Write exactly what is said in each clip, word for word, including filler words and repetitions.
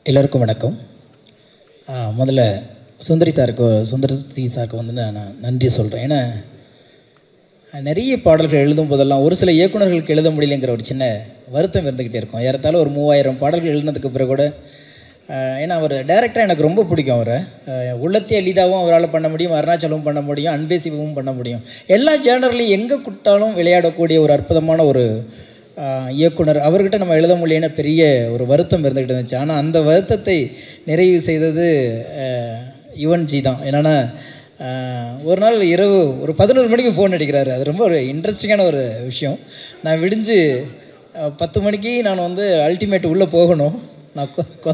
எல்லோருக்கும் வணக்கம். முதல்ல சுந்தரி சாருக்கு சுந்தர் சி சாருக்கு வந்து நான் நன்றி சொல்கிறேன். ஏன்னா நிறைய பாடல்கள் எழுதும் போதெல்லாம் ஒரு சில இயக்குநர்களுக்கு எழுத முடியலைங்கிற ஒரு சின்ன வருத்தம் இருந்துக்கிட்டே இருக்கும். ஏறத்தாலும் ஒரு மூவாயிரம் பாடல்கள் எழுதினதுக்கு பிறகு கூட, ஏன்னா அவர் டைரக்டராக எனக்கு ரொம்ப பிடிக்கும். அவரை உள்ளத்தே எளிதாகவும் அவரால் பண்ண முடியும், அருணாச்சலமும் பண்ண முடியும், அன்பே சிவமும் பண்ண முடியும். எல்லா ஜேனர்லையும் எங்கே கூட்டாலும் விளையாடக்கூடிய ஒரு அற்புதமான ஒரு இயக்குனர். அவர்கிட்ட நம்ம எழுத முடியலன்னு பெரிய ஒரு வருத்தம் இருந்துக்கிட்டு இருந்துச்சு. ஆனால் அந்த வருத்தத்தை நிறைவு செய்தது யுவன்ஜி தான். என்னென்னா ஒரு நாள் இரவு ஒரு பதினோரு மணிக்கு ஃபோன் அடிக்கிறாரு. அது ரொம்ப ஒரு இன்ட்ரெஸ்டிங்கான ஒரு விஷயம். நான் விடிஞ்சு பத்து மணிக்கு நான் வந்து அல்டிமேட் உள்ளே போகணும். நான்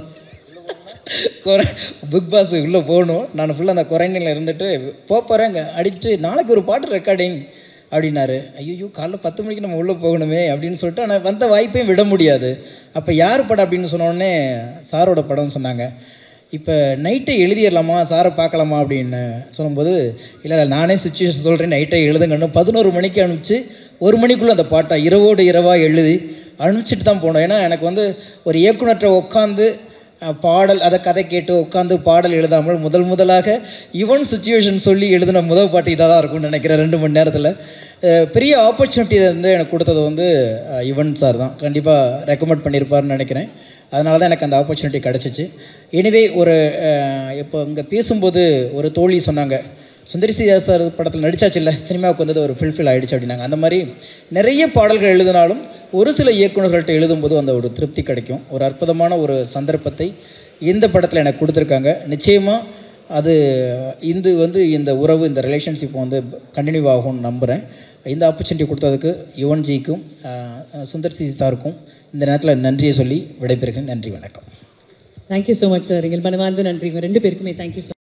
கொரை பிக் பாஸ் உள்ளே போகணும். நான் ஃபுல்லாக அந்த குறைநிலையில் இருந்துட்டு போகிறேன். அங்கே அடிச்சுட்டு நாளைக்கு ஒரு பாட்டு ரெக்கார்டிங் அப்படின்னாரு. ஐயோ, காலைல பத்து மணிக்கு நம்ம உள்ளே போகணுமே அப்படின்னு சொல்லிட்டு, ஆனால் வந்த வாய்ப்பையும் விட முடியாது. அப்போ யார் படம் அப்படின்னு சொன்னோடனே சாரோட படம்னு சொன்னாங்க. இப்போ நைட்டை எழுதிடலாமா, சாரை பார்க்கலாமா அப்படின்னு சொல்லும்போது, இல்லை இல்லை நானே சுச்சுவேஷன் சொல்கிறேன், நைட்டை எழுதுங்கன்னு பதினோரு மணிக்கு அனுப்பிச்சு ஒரு மணிக்குள்ளே அந்த பாட்டை இரவோடு இரவாக எழுதி அனுப்பிச்சிட்டு தான் போனோம். ஏன்னா எனக்கு வந்து ஒரு இயக்குனர்கிட்ட உட்காந்து பாடல் அதை கதை கேட்டு உட்காந்து பாடல் எழுதாமல் முதல் முதலாக யுவன் சுச்சுவேஷன் சொல்லி எழுதின முதல் பாட்டு இதாக தான் இருக்கும்னு நினைக்கிறேன். ரெண்டு மணி நேரத்தில் பெரிய ஆப்பர்ச்சுனிட்டி வந்து எனக்கு கொடுத்தது வந்து யுவன் சார் தான். கண்டிப்பாக ரெக்கமெண்ட் பண்ணியிருப்பார்னு நினைக்கிறேன். அதனால தான் எனக்கு அந்த ஆப்பர்ச்சுனிட்டி கிடச்சிச்சு. எனிவே ஒரு இப்போ இங்கே பேசும்போது ஒரு தோழி சொன்னாங்க, சுந்தரி சி சார் படத்தில் நடித்தாச்சு இல்லை, சினிமாவுக்கு வந்தது ஒரு ஃபில்ஃபில் ஆகிடுச்சு அப்படின்னாங்க. அந்த மாதிரி நிறைய பாடல்கள் எழுதினாலும் ஒரு சில இயக்குநர்கள்ட்ட எழுதும்போது அந்த ஒரு திருப்தி கிடைக்கும். ஒரு அற்புதமான ஒரு சந்தர்ப்பத்தை இந்த படத்தில் எனக்கு கொடுத்துருக்காங்க. நிச்சயமாக அது இந்த வந்து இந்த உறவு, இந்த ரிலேஷன்ஷிப் வந்து கண்டினியூ ஆகும்னு நம்புகிறேன். இந்த ஆப்பர்ச்சுனிட்டி கொடுத்ததுக்கு யுவன்ஜிக்கும் சுந்தர் சி சாருக்கும் இந்த நேரத்தில் நன்றியை சொல்லி விடைபெறுகிறேன். நன்றி, வணக்கம். Thank you so much sir. எங்கள் மனமார்ந்த நன்றி ரெண்டு பேருக்குமே. Thank you so